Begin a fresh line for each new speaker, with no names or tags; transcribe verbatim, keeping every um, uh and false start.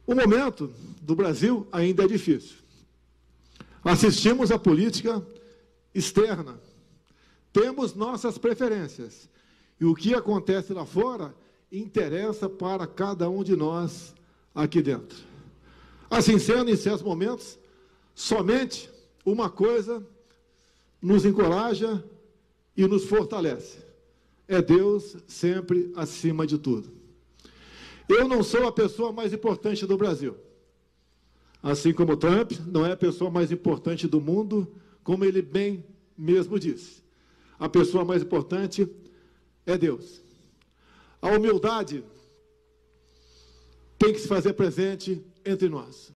O momento do Brasil ainda é difícil. Assistimos à política externa. Temos nossas preferências. E o que acontece lá fora interessa para cada um de nós aqui dentro. Assim sendo, em certos momentos, somente uma coisa nos encoraja e nos fortalece. É Deus sempre acima de tudo. Eu não sou a pessoa mais importante do Brasil. Assim como Trump não é a pessoa mais importante do mundo, como ele bem mesmo disse. A pessoa mais importante é Deus. A humildade tem que se fazer presente entre nós.